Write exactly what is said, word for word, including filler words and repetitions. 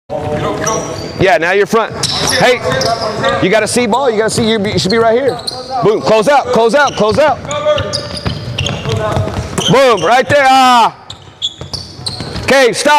Yeah, now you're front. Hey, you got to see ball. You got to see. You should be right here. Boom. Close out. Close out. Close out. Boom. Right there. Ah. Okay. Stop.